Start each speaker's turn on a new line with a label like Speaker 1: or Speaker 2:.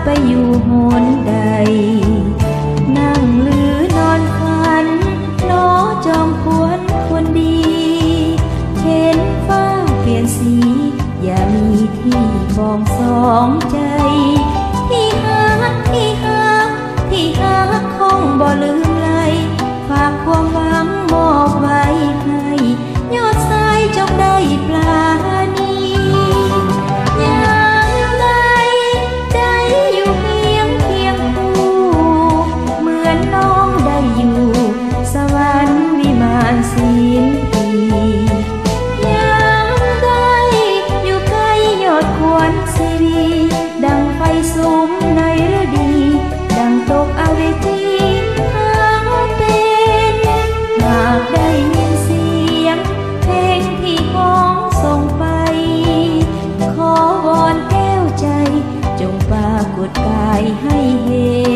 Speaker 1: ไปอยู่หนใดนั่งหรือนอนฝันล้อจอมพวนคนดีเห็นฟ้าเปลี่ยนสีอย่ามีที่ฟองสองใจที่ฮักที่ฮักที่ฮักคงบ่ลืมไหลฝากความหวังมอบไว้ให้ยอดสายจงได้ปลาณีอย่างไรใจอยู่เพียงคู่เหมือนน้องได้อยู่สวรรค์วิมานศิลปีอย่างไรอยู่ใกล้ยอดควรศิรีดังไฟสุมในฤดีดังตกอเวจีทั้งเป็นหากได้ยินเสียงเพลงที่พ้องส่งไปขอวอนแก้วใจจงปรากฏกายให้เห็น